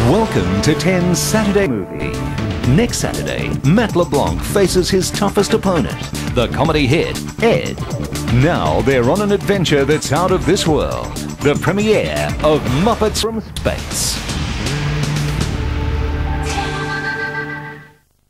Welcome to 10's Saturday Movie. Next Saturday, Matt LeBlanc faces his toughest opponent, the comedy hit, Ed. Now they're on an adventure that's out of this world. The premiere of Muppets from Space.